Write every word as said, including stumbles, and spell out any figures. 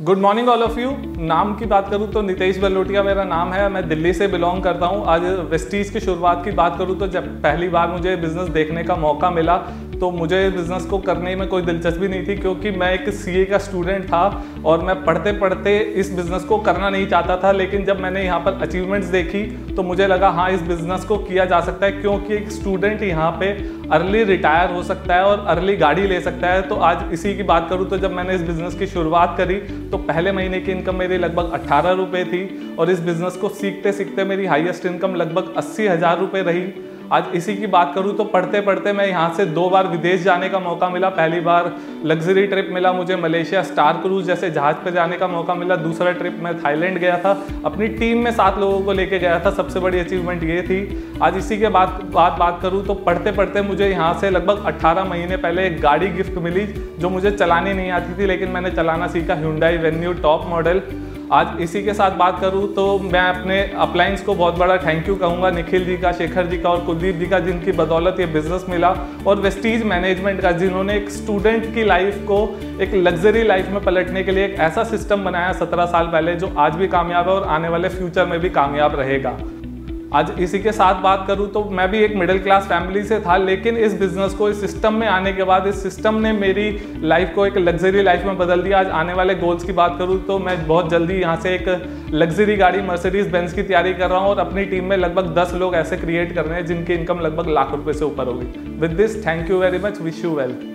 Good morning all of you. नाम की बात करूँ तो नितेश बलोटिया मेरा नाम है। मैं दिल्ली से बिलोंग करता हूँ। आज वेस्टीज की शुरुआत की बात करूँ तो जब पहली बार मुझे बिज़नेस देखने का मौका मिला तो मुझे बिज़नेस को करने में कोई दिलचस्पी नहीं थी, क्योंकि मैं एक सीए का स्टूडेंट था और मैं पढ़ते पढ़ते इस बिज़नेस को करना नहीं चाहता था। लेकिन जब मैंने यहाँ पर अचीवमेंट्स देखी तो मुझे लगा हाँ, इस बिज़नेस को किया जा सकता है, क्योंकि एक स्टूडेंट यहाँ पे अर्ली रिटायर हो सकता है और अर्ली गाड़ी ले सकता है। तो आज इसी की बात करूँ तो जब मैंने इस बिज़नेस की शुरुआत करी तो पहले महीने की इनकम मेरी लगभग अट्ठारह रुपये थी और इस बिज़नेस को सीखते सीखते मेरी हाईएस्ट इनकम लगभग अस्सी हज़ार रुपये रही। आज इसी की बात करूँ तो पढ़ते पढ़ते मैं यहाँ से दो बार विदेश जाने का मौका मिला। पहली बार लग्जरी ट्रिप मिला मुझे मलेशिया, स्टार क्रूज जैसे जहाज़ पर जाने का मौका मिला। दूसरा ट्रिप मैं थाईलैंड गया था, अपनी टीम में सात लोगों को लेके गया था। सबसे बड़ी अचीवमेंट ये थी। आज इसी के बाद बात बात करूँ तो पढ़ते पढ़ते मुझे यहाँ से लगभग अट्ठारह महीने पहले एक गाड़ी गिफ्ट मिली जो मुझे चलानी नहीं आती थी, लेकिन मैंने चलाना सीखा, Hyundai वेन्यू टॉप मॉडल। आज इसी के साथ बात करूं तो मैं अपने अपलाइंस को बहुत बड़ा थैंक यू कहूंगा, निखिल जी का, शेखर जी का और कुलदीप जी का, जिनकी बदौलत ये बिजनेस मिला, और वेस्टीज मैनेजमेंट का, जिन्होंने एक स्टूडेंट की लाइफ को एक लग्जरी लाइफ में पलटने के लिए एक ऐसा सिस्टम बनाया सत्रह साल पहले जो आज भी कामयाब है और आने वाले फ्यूचर में भी कामयाब रहेगा। आज इसी के साथ बात करूं तो मैं भी एक मिडिल क्लास फैमिली से था, लेकिन इस बिज़नेस को, इस सिस्टम में आने के बाद इस सिस्टम ने मेरी लाइफ को एक लग्जरी लाइफ में बदल दिया। आज आने वाले गोल्स की बात करूं तो मैं बहुत जल्दी यहां से एक लग्जरी गाड़ी मर्सिडीज बेंज की तैयारी कर रहा हूं और अपनी टीम में लगभग दस लोग ऐसे क्रिएट कर रहे हैं जिनकी इनकम लगभग लाख रुपए से ऊपर होगी। With this, thank you very much, wish you well.